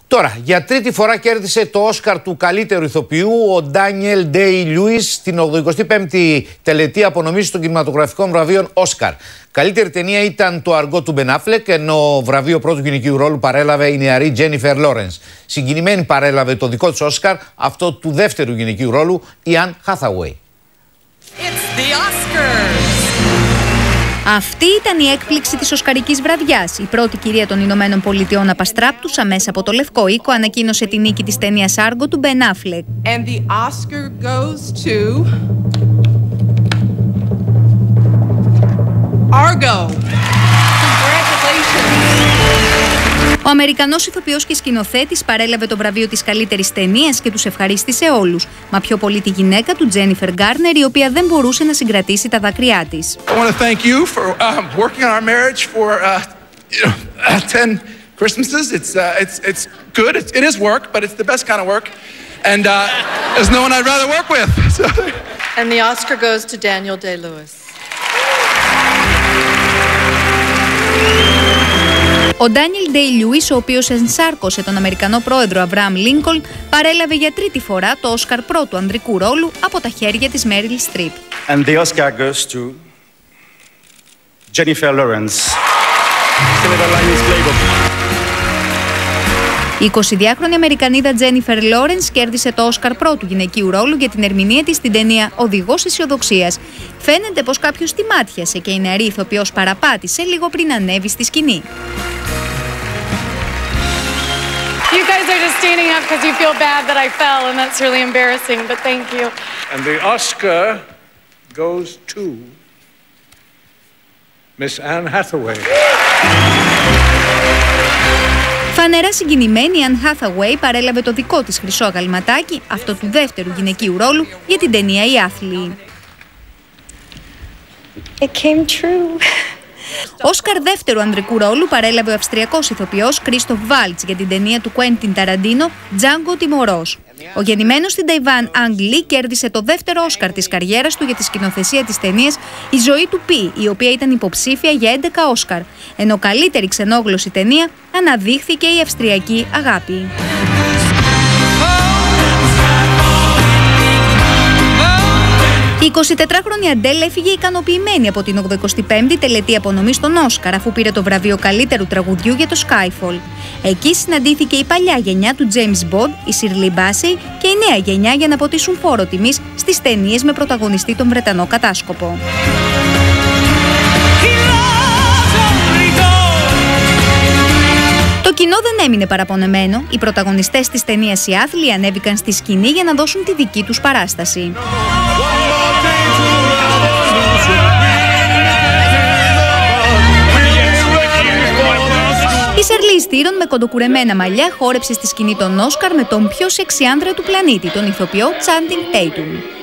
Τώρα, για τρίτη φορά κέρδισε το Όσκαρ του καλύτερου ηθοποιού ο Ντάνιελ Ντέι-Λιούις στην 85η τελετή απονομής των κινηματογραφικών βραβείων Όσκαρ. Καλύτερη ταινία ήταν το Αργό του Μπεν Αφλεκ, ενώ βραβείο πρώτου γυναικείου ρόλου παρέλαβε η νεαρή Τζένιφερ Λόρενς. Συγκινημένη παρέλαβε το δικό της Όσκαρ, αυτό του δεύτερου γυναικείου ρόλου, η Ανν Χάθαουεϊ. Αυτή ήταν η έκπληξη της Οσκαρικής βραδιάς. Η πρώτη κυρία των Ηνωμένων Πολιτειών απαστράπτουσα μέσα από το Λευκό Οίκο ανακοίνωσε την νίκη της ταινίας Άργο του Μπεν Αφλεκ. And the Oscar goes to Argo. Ο Αμερικανός ηθοποιός και σκηνοθέτης παρέλαβε το βραβείο της καλύτερης ταινίας και τους ευχαρίστησε όλους. Μα πιο πολύ τη γυναίκα του, Τζένιφερ Γκάρνερ, η οποία δεν μπορούσε να συγκρατήσει τα δάκρυά της. I want to thank you for working on our marriage for 10 Christmases. It's good. It is work, but it's the best kind of work. And there's no one I'd rather work with. And the Oscar goes to Daniel Day-Lewis. Ο Ντάνιελ Ντέι-Λιούις, ο οποίος ενσάρκωσε τον Αμερικανό πρόεδρο Αβραάμ Λίνκολν, παρέλαβε για τρίτη φορά το Όσκαρ πρώτου ανδρικού ρόλου από τα χέρια της Μέριλ Στριπ. And the Oscar goes to Jennifer Lawrence. Η 22χρονη Αμερικανίδα Τζένιφερ Λόρενς κέρδισε το Όσκαρ πρώτου γυναικείου ρόλου για την ερμηνεία της στην ταινία «Οδηγός αισιοδοξίας». Φαίνεται πως κάποιος τη μάτιασε και η νεαρή ηθοποιός παραπάτησε λίγο πριν ανέβει στη σκηνή. You guys are just standing up because you feel bad that I fell, and that's really embarrassing, but thank you. And the Oscar goes to Miss Anne Hathaway. Φανερά συγκινημένη, η Ανν Χάθαουεϊ παρέλαβε το δικό της χρυσό αγαλματάκι, αυτό του δεύτερου γυναικείου ρόλου, για την ταινία «Οι Άθλιοι». It came true. Όσκαρ δεύτερου ανδρικού ρόλου παρέλαβε ο Αυστριακός ηθοποιός Κρίστοφ Βάλτς για την ταινία του Κουέντιν Ταραντίνο «Τζάνγκο Τιμωρός». Ο γεννημένος στην Ταϊβάν Ανγκ Λι κέρδισε το δεύτερο Όσκαρ της καριέρας του για τη σκηνοθεσία της ταινίας «Η ζωή του Πι», η οποία ήταν υποψήφια για 11 Όσκαρ, ενώ καλύτερη ξενόγλωση ταινία αναδείχθηκε η Αυστριακή Αγάπη. Η 24χρονη Αντέλ έφυγε ικανοποιημένη από την 85η τελετή απονομής των Όσκαρ, αφού πήρε το βραβείο καλύτερου τραγουδιού για το Skyfall. Εκεί συναντήθηκε η παλιά γενιά του James Bond, η Shirley Bassey, και η νέα γενιά για να αποτίσουν φόρο τιμής στις ταινίες με πρωταγωνιστή τον Βρετανό κατάσκοπο. Το κοινό δεν έμεινε παραπονεμένο. Οι πρωταγωνιστές της ταινίας «Οι Άθλιοι» ανέβηκαν στη σκηνή για να δώσουν τη δική τους παράσταση. Η Σαρλίζ Θήρον με κοντοκουρεμένα μαλλιά χόρεψε στη σκηνή των Όσκαρ με τον πιο σεξι άνδρα του πλανήτη, τον ηθοποιό Τσάντινγκ Τέιτουμ.